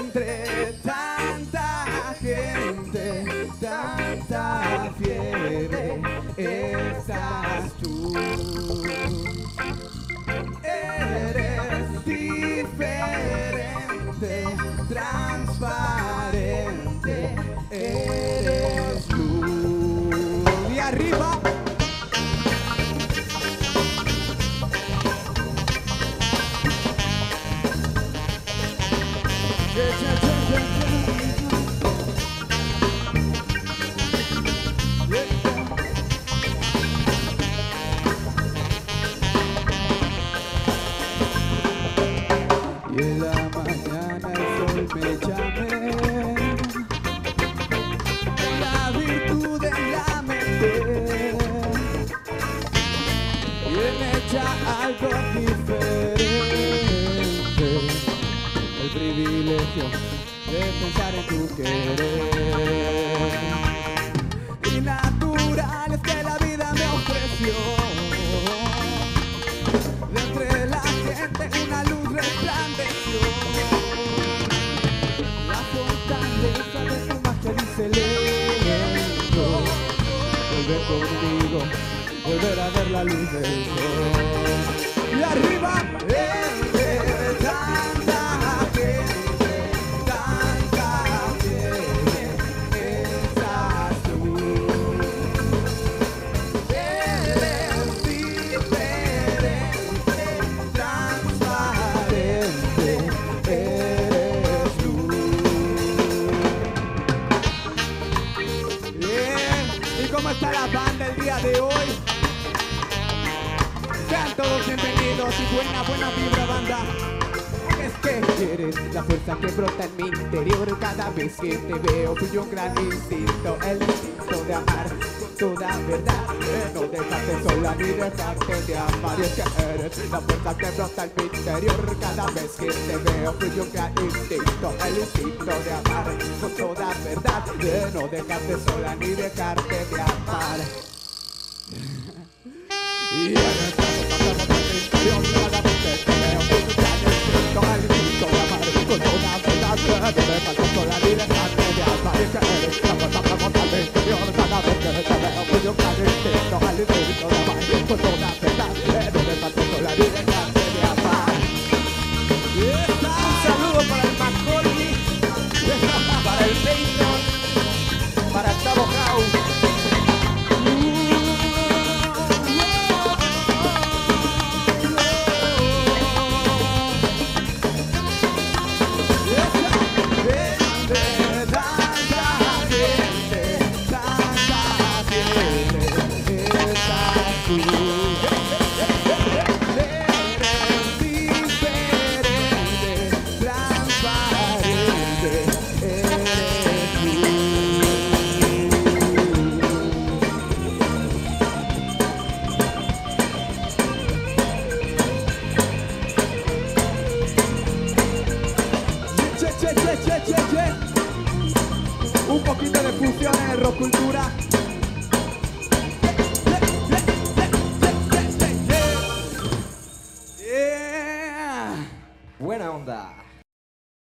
entre tanta gente, tanta fiebre, estás tú. Eres diferente, transparente, eres tú. Y arriba. Y en la mañana el sol me llame, la virtud en la mente, y me echa algo diferente, el privilegio de pensar en tu querer. Y natural es que la vida me ofreció, de entre la gente una luz resplandeció. La fortaleza de tu magia dice lento, volver conmigo, volver a ver la luz del sol. Y arriba, tanta gente, tanta fiebre, estás tú. Eres diferente, transparente, eres luz. Bien, ¿y cómo está la banda el día de hoy? Sean todos bienvenidos y buena vibra, banda. Es que eres la fuerza que brota en mi interior. Cada vez que te veo fluye un gran instinto, el instinto de amar con toda verdad, no dejarte sola ni dejarte de amar. Y es que eres la fuerza que brota en mi interior. Cada vez que te veo fluye un gran instinto, el instinto de amar con toda verdad, no dejarte sola ni dejarte de amar. Y ahora estamos pasando por el interior. Cada vez que te veo fluye un gran instinto, el instinto de amar con toda verdad, no dejarte sola ni dejarte de amar. Y es que eres la fuerza que brota en mi interior. Cada vez que te veo fluye un gran instinto, el instinto de amar con toda verdad, no dejarte sola ni dejarte de amar. Un saludo para el Macaulay, para el Peyton, para Tavo House. Un poquito de fusión en rock cultura. Buena onda.